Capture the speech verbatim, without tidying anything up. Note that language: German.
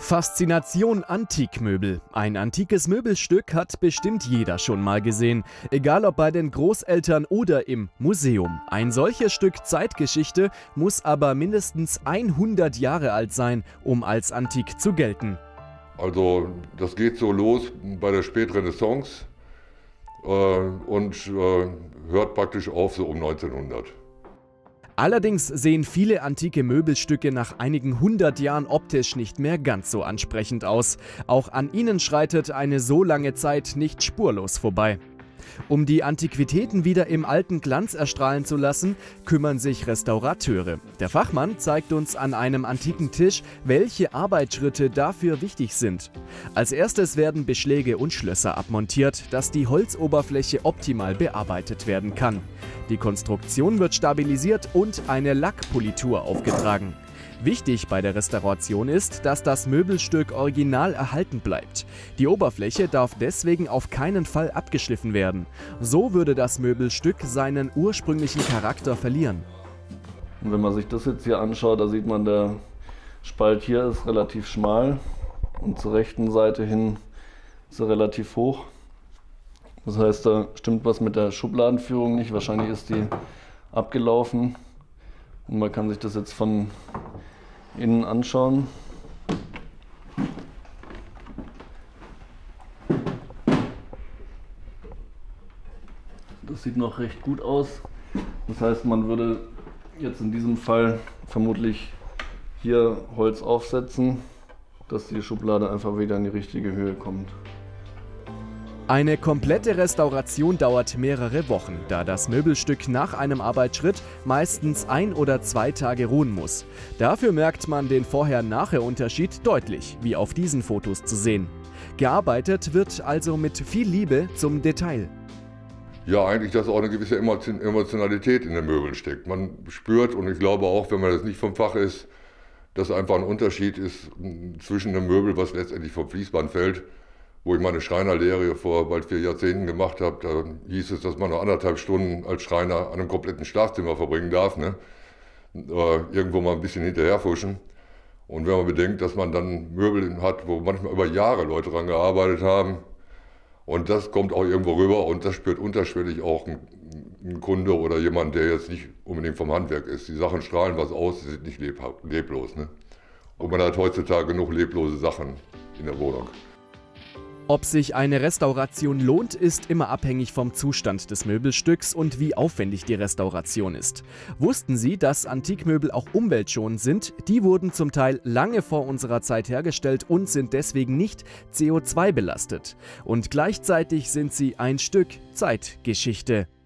Faszination Antikmöbel. Ein antikes Möbelstück hat bestimmt jeder schon mal gesehen. Egal ob bei den Großeltern oder im Museum. Ein solches Stück Zeitgeschichte muss aber mindestens hundert Jahre alt sein, um als antik zu gelten. Also das geht so los bei der Spätrenaissance äh, und äh, hört praktisch auf so um neunzehnhundert. Allerdings sehen viele antike Möbelstücke nach einigen hundert Jahren optisch nicht mehr ganz so ansprechend aus. Auch an ihnen schreitet eine so lange Zeit nicht spurlos vorbei. Um die Antiquitäten wieder im alten Glanz erstrahlen zu lassen, kümmern sich Restaurateure. Der Fachmann zeigt uns an einem antiken Tisch, welche Arbeitsschritte dafür wichtig sind. Als erstes werden Beschläge und Schlösser abmontiert, dass die Holzoberfläche optimal bearbeitet werden kann. Die Konstruktion wird stabilisiert und eine Lackpolitur aufgetragen. Wichtig bei der Restauration ist, dass das Möbelstück original erhalten bleibt. Die Oberfläche darf deswegen auf keinen Fall abgeschliffen werden. So würde das Möbelstück seinen ursprünglichen Charakter verlieren. Und wenn man sich das jetzt hier anschaut, da sieht man, der Spalt hier ist relativ schmal und zur rechten Seite hin ist er relativ hoch. Das heißt, da stimmt was mit der Schubladenführung nicht. Wahrscheinlich ist die abgelaufen. Und man kann sich das jetzt von innen anschauen. Das sieht noch recht gut aus. Das heißt, man würde jetzt in diesem Fall vermutlich hier Holz aufsetzen, dass die Schublade einfach wieder in die richtige Höhe kommt. Eine komplette Restauration dauert mehrere Wochen, da das Möbelstück nach einem Arbeitsschritt meistens ein oder zwei Tage ruhen muss. Dafür merkt man den Vorher-Nachher-Unterschied deutlich, wie auf diesen Fotos zu sehen. Gearbeitet wird also mit viel Liebe zum Detail. Ja, eigentlich, dass auch eine gewisse Emotionalität in den Möbeln steckt. Man spürt, und ich glaube auch, wenn man das nicht vom Fach ist, dass einfach ein Unterschied ist zwischen einem Möbel, was letztendlich vom Fließband fällt, wo ich meine Schreinerlehre vor bald vier Jahrzehnten gemacht habe. Da hieß es, dass man noch anderthalb Stunden als Schreiner an einem kompletten Schlafzimmer verbringen darf, ne? äh, irgendwo mal ein bisschen hinterherfuschen. Und wenn man bedenkt, dass man dann Möbel hat, wo manchmal über Jahre Leute dran gearbeitet haben, und das kommt auch irgendwo rüber und das spürt unterschwellig auch ein, ein Kunde oder jemand, der jetzt nicht unbedingt vom Handwerk ist. Die Sachen strahlen was aus, sie sind nicht leblos. Ne? Und man hat heutzutage genug leblose Sachen in der Wohnung. Ob sich eine Restauration lohnt, ist immer abhängig vom Zustand des Möbelstücks und wie aufwendig die Restauration ist. Wussten Sie, dass Antikmöbel auch umweltschonend sind? Die wurden zum Teil lange vor unserer Zeit hergestellt und sind deswegen nicht C O zwei belastet. Und gleichzeitig sind sie ein Stück Zeitgeschichte.